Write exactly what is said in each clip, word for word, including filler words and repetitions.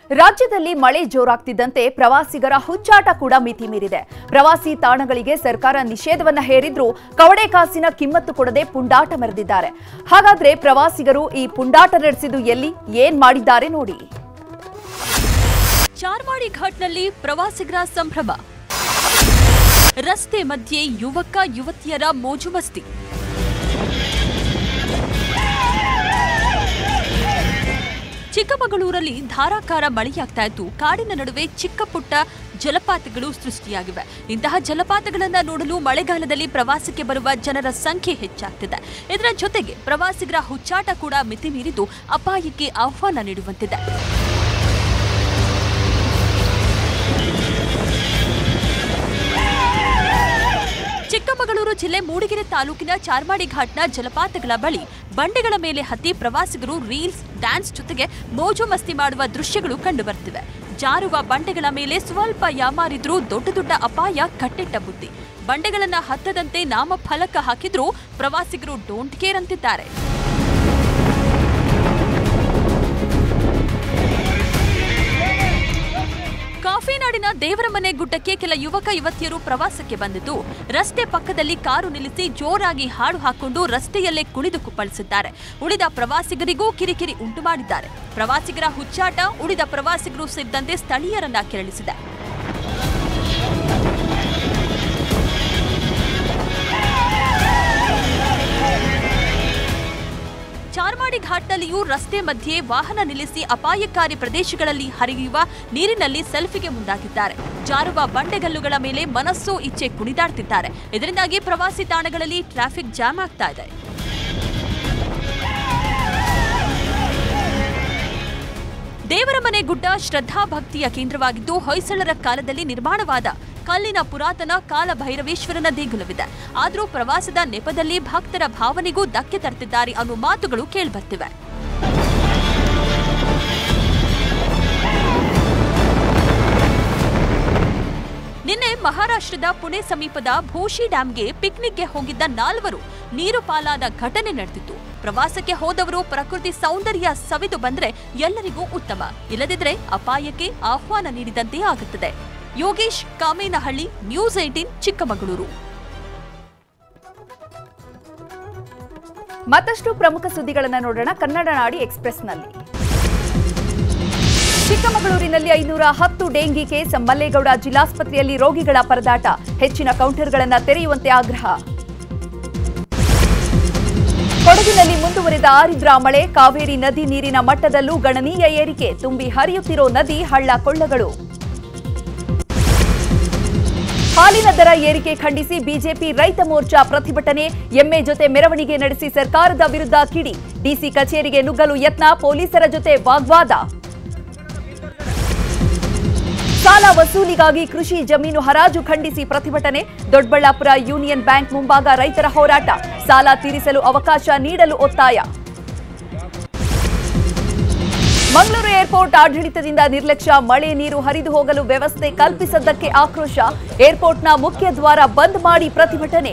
ರಾಜ್ಯದಲ್ಲಿ ಮಳೆ ಜೋರಾಗ್ತಿದ್ದಂತೆ ಪ್ರವಾಸಿಗರ ಹುಚ್ಚಾಟ ಕೂಡ ಮಿತಿ ಮೀರಿದೆ. ಪ್ರವಾಸಿ ತಾಣಗಳಿಗೆ ಸರ್ಕಾರ ನಿಷೇಧವನ್ನ ಹೇರಿದ್ರೂ ಕವಡೆ ಕಾಸಿನ ಕಿಮ್ಮತ್ತು ಕೊಡದೆ ಪುಂಡಾಟ ಮೆರೆದಿದ್ದಾರೆ. ಹಾಗಾದ್ರೆ ಪ್ರವಾಸಿಗರು ಈ ಪುಂಡಾಟ ನಡೆಸಿದ್ದು ಎಲ್ಲಿ, ಏನ್ ಮಾಡಿದ್ದಾರೆ ನೋಡಿ. ಚಾರ್ಮಾಡಿ ಘಾಟ್ನಲ್ಲಿ ಪ್ರವಾಸಿಗರ ಸಂಭ್ರಮ. ರಸ್ತೆ ಮಧ್ಯೆ ಯುವಕ ಯುವತಿಯರ ಮೋಜು ಮಸ್ತಿ. ಚಿಕ್ಕಮಗಳೂರಲ್ಲಿ ಧಾರಾಕಾರ ಮಳೆಯಾಗ್ತಾ ಇದ್ದು ಕಾಡಿನ ನಡುವೆ ಚಿಕ್ಕ ಪುಟ್ಟ ಜಲಪಾತಗಳು ಸೃಷ್ಟಿಯಾಗಿವೆ. ಇಂತಹ ಜಲಪಾತಗಳನ್ನು ನೋಡಲು ಮಳೆಗಾಲದಲ್ಲಿ ಪ್ರವಾಸಕ್ಕೆ ಬರುವ ಜನರ ಸಂಖ್ಯೆ ಹೆಚ್ಚಾಗ್ತಿದೆ. ಇದರ ಜೊತೆಗೆ ಪ್ರವಾಸಿಗರ ಹುಚ್ಚಾಟ ಕೂಡ ಮಿತಿ ಮೀರಿದ್ದು ಅಪಾಯಕ್ಕೆ ಆಹ್ವಾನ ನೀಡುವಂತಿದೆ. ಚಿಕ್ಕಮಗಳೂರು ಜಿಲ್ಲೆ ಮೂಡಿಗೆರೆ ತಾಲೂಕಿನ ಚಾರ್ಮಾಡಿ ಘಾಟ್ನ ಜಲಪಾತಗಳ ಬಳಿ ಬಂಡೆಗಳ ಮೇಲೆ ಹತ್ತಿ ಪ್ರವಾಸಿಗರು ರೀಲ್ಸ್, ಡ್ಯಾನ್ಸ್ ಜೊತೆಗೆ ಮೋಜು ಮಸ್ತಿ ಮಾಡುವ ದೃಶ್ಯಗಳು ಕಂಡುಬರ್ತಿವೆ. ಜಾರುವ ಬಂಡೆಗಳ ಮೇಲೆ ಸ್ವಲ್ಪ ಯಾಮಾರಿದ್ರೂ ದೊಡ್ಡ ದೊಡ್ಡ ಅಪಾಯ ಕಟ್ಟಿಟ್ಟ ಬುದ್ಧಿ. ಬಂಡೆಗಳನ್ನ ಹತ್ತದಂತೆ ನಾಮಫಲಕ ಹಾಕಿದ್ರೂ ಪ್ರವಾಸಿಗರು ಡೋಂಟ್ ಕೇರ್ ಅಂತಿದ್ದಾರೆ. ಕಾಫಿನಾಡಿನ ದೇವರಮನೆ ಗುಡ್ಡಕ್ಕೆ ಕೆಲ ಯುವಕ ಯುವತಿಯರು ಪ್ರವಾಸಕ್ಕೆ ಬಂದಿದ್ದು ರಸ್ತೆ ಪಕ್ಕದಲ್ಲಿ ಕಾರು ನಿಲ್ಲಿಸಿ ಜೋರಾಗಿ ಹಾಡು ಹಾಕೊಂಡು ರಸ್ತೆಯಲ್ಲೇ ಕುಣಿದು ಕುಪ್ಪಳಿಸಿದ್ದಾರೆ. ಉಳಿದ ಪ್ರವಾಸಿಗರಿಗೂ ಕಿರಿಕಿರಿ ಉಂಟು ಮಾಡಿದ್ದಾರೆ. ಪ್ರವಾಸಿಗರ ಹುಚ್ಚಾಟ ಉಳಿದ ಪ್ರವಾಸಿಗರು ಸೇರಿದಂತೆ ಸ್ಥಳೀಯರನ್ನ ಕೆರಳಿಸಿದೆ. ಚಾರ್ಮಾಡಿ ಘಾಟ್ನಲ್ಲಿಯೂ ರಸ್ತೆ ಮಧ್ಯೆ ವಾಹನ ನಿಲ್ಲಿಸಿ ಅಪಾಯಕಾರಿ ಪ್ರದೇಶಗಳಲ್ಲಿ ಹರಿಯುವ ನೀರಿನಲ್ಲಿ ಸೆಲ್ಫಿಗೆ ಮುಂದಾಗಿದ್ದಾರೆ. ಜಾರುವ ಬಂಡೆಗಲ್ಲುಗಳ ಮೇಲೆ ಮನಸ್ಸೋ ಇಚ್ಛೆ ಕುಣಿದಾಡ್ತಿದ್ದಾರೆ. ಇದರಿಂದಾಗಿ ಪ್ರವಾಸಿ ತಾಣಗಳಲ್ಲಿ ಟ್ರಾಫಿಕ್ ಜಾಮ್ ಆಗ್ತಾ ಇದೆ. ದೇವರಮನೆ ಗುಡ್ಡ ಶ್ರದ್ಧಾ ಭಕ್ತಿಯ ಕೇಂದ್ರವಾಗಿದ್ದು ಹೊಯ್ಸಳರ ಕಾಲದಲ್ಲಿ ನಿರ್ಮಾಣವಾದ ಕಲ್ಲಿನ ಪುರಾತನ ಕಾಲಭೈರವೇಶ್ವರನ ದೇಗುಲವಿದೆ. ಆದರೂ ಪ್ರವಾಸದ ನೆಪದಲ್ಲಿ ಭಕ್ತರ ಭಾವನೆಗೂ ಧಕ್ಕೆ ತರ್ತಿದ್ದಾರೆ ಅನ್ನೋ ಮಾತುಗಳು ಕೇಳಿಬರ್ತಿವೆ. ನಿನ್ನೆ ಮಹಾರಾಷ್ಟ್ರದ ಪುಣೆ ಸಮೀಪದ ಭೋಶಿ ಡ್ಯಾಂಗೆ ಪಿಕ್ನಿಕ್ಗೆ ಹೋಗಿದ್ದ ನಾಲ್ವರು ನೀರು ಪಾಲಾದ ಘಟನೆ ನಡೆದಿತ್ತು. ಪ್ರವಾಸಕ್ಕೆ ಹೋದವರು ಪ್ರಕೃತಿ ಸೌಂದರ್ಯ ಸವಿದು ಬಂದ್ರೆ ಎಲ್ಲರಿಗೂ ಉತ್ತಮ, ಇಲ್ಲದಿದ್ರೆ ಅಪಾಯಕ್ಕೆ ಆಹ್ವಾನ ನೀಡಿದಂತೆ ಆಗುತ್ತದೆ. Yogesh, Kamenahalli, news eighteen, Chikkamagaluru. ಮತ್ತಷ್ಟು ಪ್ರಮುಖ ಸುದ್ದಿಗಳನ್ನು ನೋಡೋಣ ಕನ್ನಡ ನಾಡಿ ಎಕ್ಸ್‌ಪ್ರೆಸ್‌ನಲ್ಲಿ. ಚಿಕ್ಕಮಗಳೂರಿನಲ್ಲಿ ಐನೂರ ಹತ್ತು ಡೆಂಗಿ ಕೇಸ್. ಮಲ್ಲೇಗೌಡ ಜಿಲ್ಲಾಸ್ಪತ್ರೆಯಲ್ಲಿ ರೋಗಿಗಳ ಪರದಾಟ. ಹೆಚ್ಚಿನ ಕೌಂಟರ್ಗಳನ್ನು ತೆರೆಯುವಂತೆ ಆಗ್ರಹ. ಕೊಡಗಿನಲ್ಲಿ ಮುಂದುವರೆದ ಆರಿದ್ರ ಮಳೆ. ಕಾವೇರಿ ನದಿ ನೀರಿನ ಮಟ್ಟದಲ್ಲೂ ಗಣನೀಯ ಏರಿಕೆ. ತುಂಬಿ ಹರಿಯುತ್ತಿರೋ ನದಿ, ಹಳ್ಳ ಕೊಳ್ಳಗಳು. ಹಾಲಿನ ದರ ಏರಿಕೆ ಖಂಡಿಸಿ ಬಿಜೆಪಿ ರೈತ ಮೋರ್ಚಾ ಪ್ರತಿಭಟನೆ. ಎಮ್ಮೆ ಜೊತೆ ಮೆರವಣಿಗೆ ನಡೆಸಿ ಸರ್ಕಾರದ ವಿರುದ್ಧ ಕಿಡಿ. ಡಿಸಿ ಕಚೇರಿಗೆ ನುಗ್ಗಲು ಯತ್ನ. ಪೊಲೀಸರ ಜೊತೆ ವಾಗ್ವಾದ. ಸಾಲ ವಸೂಲಿಗಾಗಿ ಕೃಷಿ ಜಮೀನು ಹರಾಜು ಖಂಡಿಸಿ ಪ್ರತಿಭಟನೆ. ದೊಡ್ಡಬಳ್ಳಾಪುರ ಯೂನಿಯನ್ ಬ್ಯಾಂಕ್ ಮುಂಭಾಗ ರೈತರ ಹೋರಾಟ. ಸಾಲ ತೀರಿಸಲು ಅವಕಾಶ ನೀಡಲು ಒತ್ತಾಯ. ಮಂಗಳೂರು ಏರ್ಪೋರ್ಟ್ ಆಡಳಿತದಿಂದ ನಿರ್ಲಕ್ಷ್ಯ. ಮಳೆ ನೀರು ಹರಿದು ಹೋಗಲು ವ್ಯವಸ್ಥೆ ಕಲ್ಪಿಸದ್ದಕ್ಕೆ ಆಕ್ರೋಶ. ಏರ್ಪೋರ್ಟ್ನ ಮುಖ್ಯ ದ್ವಾರ ಬಂದ್ ಮಾಡಿ ಪ್ರತಿಭಟನೆ.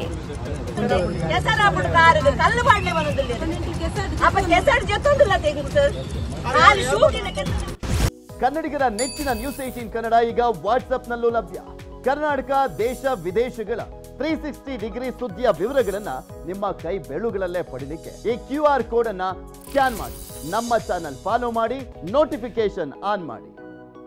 ಕನ್ನಡಿಗರ ನೆಚ್ಚಿನ ನ್ಯೂಸ್ ಏಟೀನ್ ಕನ್ನಡ ಈಗ ವಾಟ್ಸ್ಆಪ್ನಲ್ಲೂ ಲಭ್ಯ. ಕರ್ನಾಟಕ, ದೇಶ ವಿದೇಶಗಳ ತ್ರೀ ಸಿಕ್ಸ್ಟಿ ಡಿಗ್ರಿ ಸುದ್ದಿಯ ವಿವರಗಳನ್ನ ನಿಮ್ಮ ಕೈ ಬೆಳುಗಳಲ್ಲೇ ಪಡಿಲಿಕ್ಕೆ ಈ ಕ್ಯೂ ಆರ್ ಕೋಡ್ ಅನ್ನ ಸ್ಕ್ಯಾನ್ ಮಾಡಿ, ನಮ್ಮ ಚಾನಲ್ ಫಾಲೋ ಮಾಡಿ, ನೋಟಿಫಿಕೇಶನ್ ಆನ್ ಮಾಡಿ.